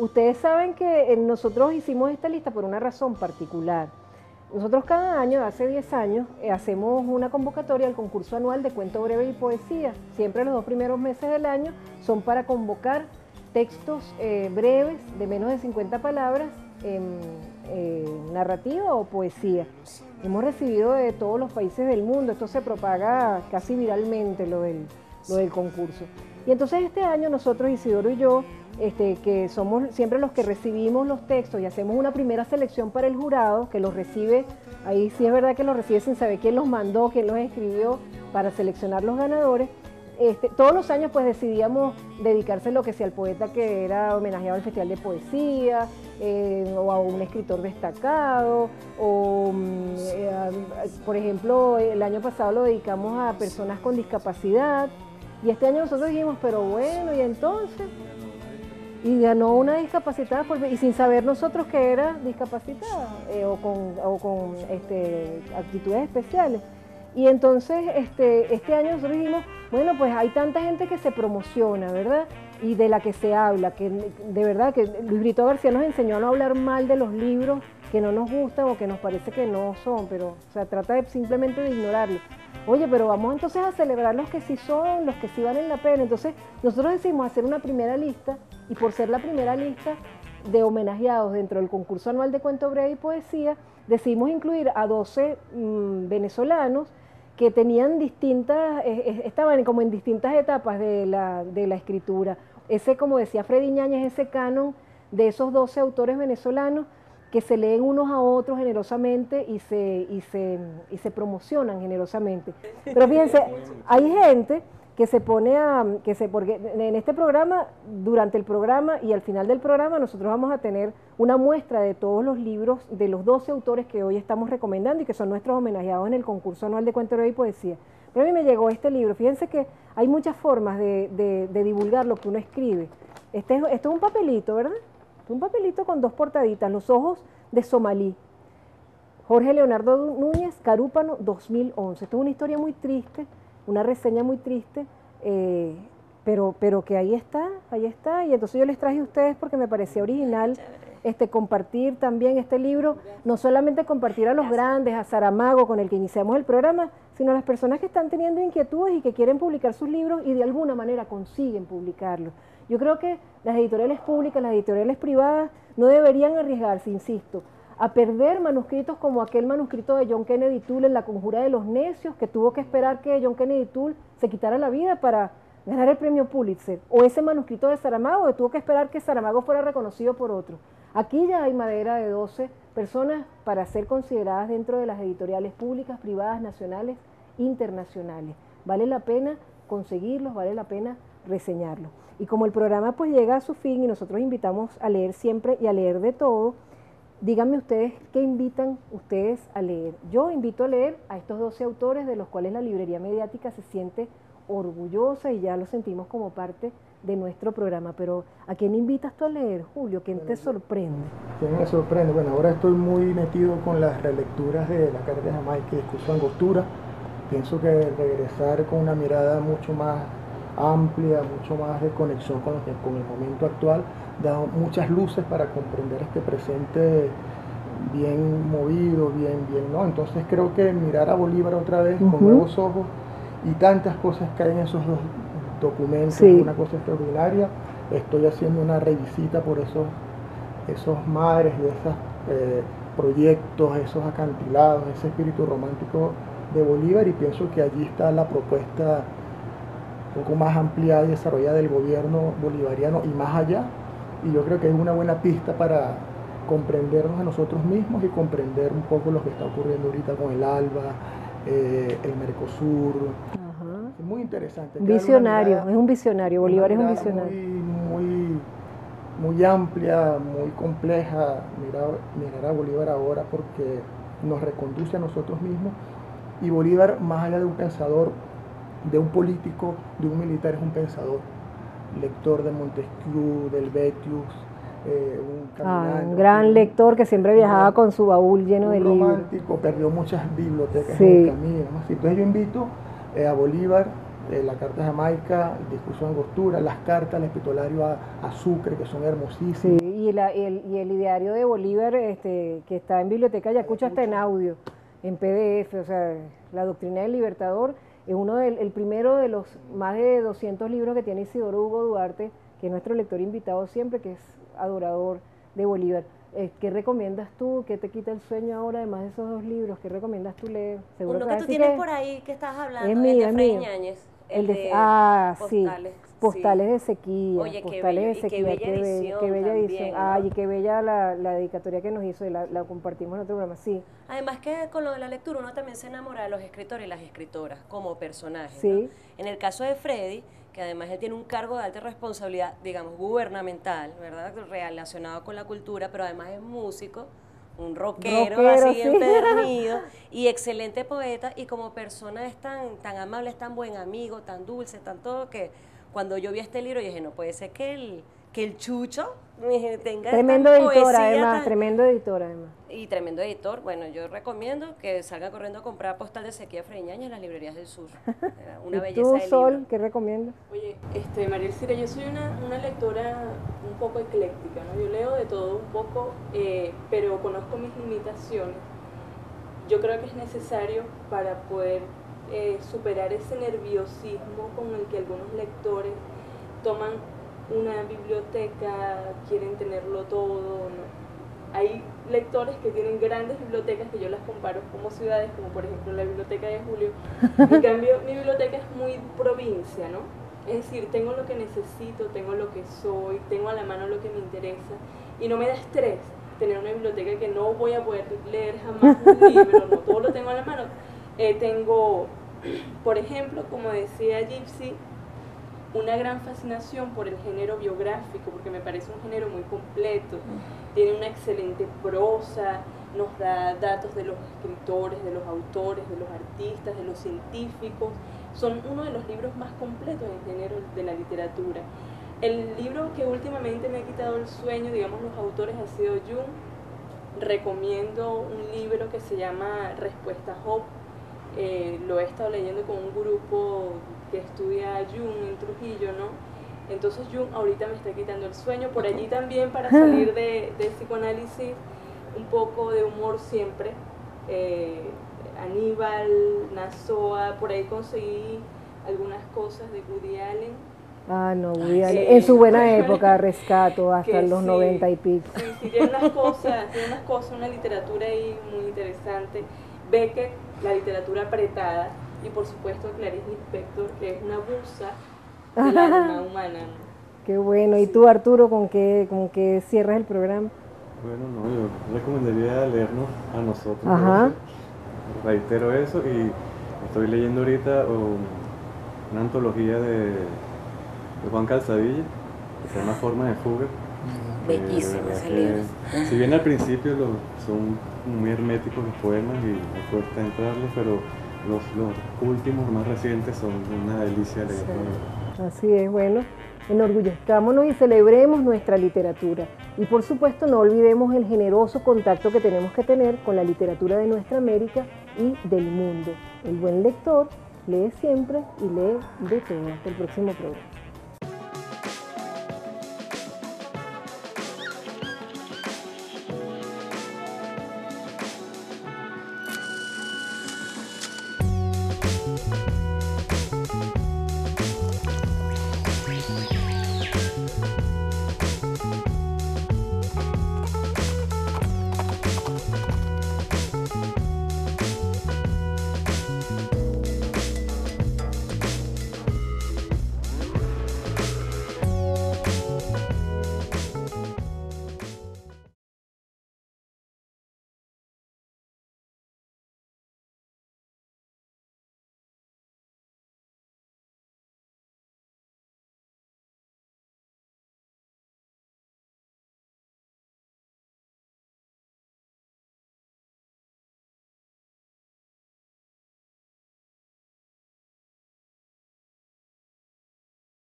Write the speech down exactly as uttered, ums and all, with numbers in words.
Ustedes saben que nosotros hicimos esta lista por una razón particular. Nosotros cada año, hace diez años, eh, hacemos una convocatoria al concurso anual de cuento breve y poesía. Siempre los dos primeros meses del año son para convocar textos eh, breves de menos de cincuenta palabras en eh, narrativa o poesía. Hemos recibido de todos los países del mundo, esto se propaga casi viralmente lo del, lo del concurso. Y entonces este año nosotros, Isidoro y yo, Este, que somos siempre los que recibimos los textos y hacemos una primera selección para el jurado, que los recibe, ahí sí es verdad que los recibe sin saber quién los mandó, quién los escribió, para seleccionar los ganadores. Este, todos los años pues decidíamos dedicárselo que sea al poeta que era homenajeado al Festival de Poesía, eh, o a un escritor destacado, o eh, a, por ejemplo el año pasado lo dedicamos a personas con discapacidad, y este año nosotros dijimos, pero bueno, y entonces... y ganó una discapacitada por, y sin saber nosotros que era discapacitada eh, o con, o con este, actitudes especiales. Y entonces este, este año nosotros dijimos, bueno, pues hay tanta gente que se promociona, ¿verdad? Y de la que se habla, que de verdad que Luis Brito García nos enseñó a no hablar mal de los libros que no nos gustan o que nos parece que no son, pero o sea, trata de, simplemente de ignorarlos. Oye, pero vamos entonces a celebrar los que sí son, los que sí valen la pena. Entonces nosotros decidimos hacer una primera lista, y por ser la primera lista de homenajeados dentro del concurso anual de cuento breve y poesía, decidimos incluir a doce mmm, venezolanos que tenían distintas, eh, estaban como en distintas etapas de la, de la escritura. Ese, como decía Freddy Ñáñez, ese canon de esos doce autores venezolanos que se leen unos a otros generosamente y se, y se, y se promocionan generosamente. Pero fíjense, hay gente que se pone a, que se, porque en este programa, durante el programa y al final del programa, nosotros vamos a tener una muestra de todos los libros de los doce autores que hoy estamos recomendando y que son nuestros homenajeados en el concurso anual de cuento breve y poesía. Pero a mí me llegó este libro, fíjense que hay muchas formas de, de, de divulgar lo que uno escribe. Este es, esto es un papelito, ¿verdad? Un papelito con dos portaditas, Los ojos de Somalí, Jorge Leonardo Núñez, Carúpano, dos mil once. Esto es una historia muy triste, una reseña muy triste, eh, pero, pero que ahí está, ahí está. Y entonces yo les traje a ustedes porque me parecía original este, compartir también este libro, no solamente compartir a los grandes, a Saramago, con el que iniciamos el programa, sino a las personas que están teniendo inquietudes y que quieren publicar sus libros y de alguna manera consiguen publicarlos. Yo creo que las editoriales públicas, las editoriales privadas, no deberían arriesgarse, insisto, a perder manuscritos como aquel manuscrito de John Kennedy Toole en La conjura de los necios, que tuvo que esperar que John Kennedy Toole se quitara la vida para ganar el premio Pulitzer, o ese manuscrito de Saramago, que tuvo que esperar que Saramago fuera reconocido por otro. Aquí ya hay madera de doce personas para ser consideradas dentro de las editoriales públicas, privadas, nacionales, internacionales. Vale la pena conseguirlos, vale la pena reseñarlos. Y como el programa pues llega a su fin y nosotros invitamos a leer siempre y a leer de todo, díganme ustedes qué invitan ustedes a leer. Yo invito a leer a estos doce autores de los cuales la librería mediática se siente orgullosa y ya lo sentimos como parte de nuestro programa. Pero ¿a quién invitas tú a leer, Julio? ¿Quién te sorprende? ¿Quién me sorprende? Bueno, ahora estoy muy metido con las relecturas de La Carta de Jamaica y Discurso de Angostura. Pienso que regresar con una mirada mucho más amplia, mucho más de conexión con, lo que, con el momento actual, da muchas luces para comprender este presente bien movido, bien, bien, ¿no? Entonces creo que mirar a Bolívar otra vez uh-huh. con nuevos ojos y tantas cosas que hay en esos dos documentos, sí. Una cosa extraordinaria. Estoy haciendo una revisita por esos, esos mares de esos eh, proyectos, esos acantilados, ese espíritu romántico de Bolívar, y pienso que allí está la propuesta un poco más ampliada y desarrollada del gobierno bolivariano y más allá, y yo creo que es una buena pista para comprendernos a nosotros mismos y comprender un poco lo que está ocurriendo ahorita con el ALBA, eh, el Mercosur. Ajá. Es muy interesante. Visionario, mirada, es un visionario, Bolívar es un visionario. Muy, muy, muy amplia, muy compleja, mirar, mirar a Bolívar ahora porque nos reconduce a nosotros mismos, y Bolívar, más allá de un pensador, de un político, de un militar, es un pensador, lector de Montesquieu, del Betius, eh, un caminante. Ah, un gran lector que siempre viajaba un, con su baúl lleno de libros. Romántico, perdió muchas bibliotecas sí. en el camino, ¿no? Entonces yo invito eh, a Bolívar eh, la Carta de Jamaica, el Discurso de Angostura, las cartas al epistolario a, a Sucre, que son hermosísimas. Sí, y, la, el, y el ideario de Bolívar, este, que está en Biblioteca Ayacucho, está en audio, en P D F, o sea, la doctrina del Libertador es uno del, el primero de los más de doscientos libros que tiene Isidoro Hugo Duarte, que es nuestro lector invitado siempre, que es adorador de Bolívar. Eh, ¿Qué recomiendas tú? ¿Qué te quita el sueño ahora, además de esos dos libros? ¿Qué recomiendas tú leer? Seguro Uno que, que tú tienes que por ahí que estás hablando, es mío, el de es mío. Ñáñez. El de, ah, postales, sí, postales sí. de sequía. Oye, postales qué bello, de sequía, y qué bella qué, edición qué bella también, edición. ¿no? Ay, y qué bella la, la dedicatoria que nos hizo y la, la compartimos en otro programa, sí. Además que con lo de la lectura uno también se enamora de los escritores y las escritoras como personajes, sí. ¿no? En el caso de Freddy, que además él tiene un cargo de alta responsabilidad, digamos, gubernamental, ¿verdad? Relacionado con la cultura, pero además es músico, un rockero, rockero así sí. empedernido y excelente poeta, y como persona es tan, tan amable, es tan buen amigo, tan dulce, tan todo, que cuando yo vi este libro dije, no puede ser que el, que el Chucho tenga tremendo tan editor poesía, además, tan, tremendo editor además. Y tremendo editor. Bueno, yo recomiendo que salgan corriendo a comprar Postal de Sequía Freddy Ñáñez en las librerías del sur. Una ¿Y belleza tú, de Sol, libro. qué recomiendas? Oye, este, María Elcira, yo soy una, una lectora un poco ecléctica, ¿no? Yo leo de todo un poco, eh, pero conozco mis limitaciones. Yo creo que es necesario para poder eh, superar ese nerviosismo con el que algunos lectores toman una biblioteca, quieren tenerlo todo, ¿no? Hay lectores que tienen grandes bibliotecas que yo las comparo como ciudades, como por ejemplo la biblioteca de Julio. En cambio, mi biblioteca es muy provincia, ¿no? Es decir, tengo lo que necesito, tengo lo que soy, tengo a la mano lo que me interesa y no me da estrés tener una biblioteca que no voy a poder leer jamás un libro, no, todo lo tengo a la mano. Eh, tengo, por ejemplo, como decía Gypsy, una gran fascinación por el género biográfico, porque me parece un género muy completo, tiene una excelente prosa, nos da datos de los escritores, de los autores, de los artistas, de los científicos, son uno de los libros más completos en género de la literatura. El libro que últimamente me ha quitado el sueño, digamos, los autores ha sido Jung. Recomiendo un libro que se llama Respuesta Job. Eh, lo he estado leyendo con un grupo que estudia Jung en Trujillo, ¿no? Entonces Jung ahorita me está quitando el sueño. Por allí también, para salir de, de psicoanálisis, un poco de humor siempre. Eh, Aníbal, Nazoa, por ahí conseguí algunas cosas de Woody Allen. Ah, no, Woody Allen. Eh, en su buena época, Rescato, hasta los sí, noventa y pico. Sí, sí, tiene unas cosas, tiene unas cosas, una literatura ahí muy interesante. Beckett, la literatura apretada, y por supuesto Clarice Lispector, que es una musa del alma humana. Qué bueno. ¿Y tú, Arturo, con qué, con qué cierras el programa? Bueno, no, yo recomendaría leernos a nosotros. Ajá. Reitero eso, y estoy leyendo ahorita um, una antología de, de Juan Calzadilla, que se llama Forma de Fuga. Bellísimo ese libro. Si bien al principio los, son muy herméticos los poemas y me cuesta entrarlos, pero los, los últimos, más recientes, son una delicia leer. Sí. Así es, bueno, enorgullezcámonos y celebremos nuestra literatura. Y por supuesto no olvidemos el generoso contacto que tenemos que tener con la literatura de nuestra América y del mundo. El buen lector lee siempre y lee de todo. Hasta el próximo programa.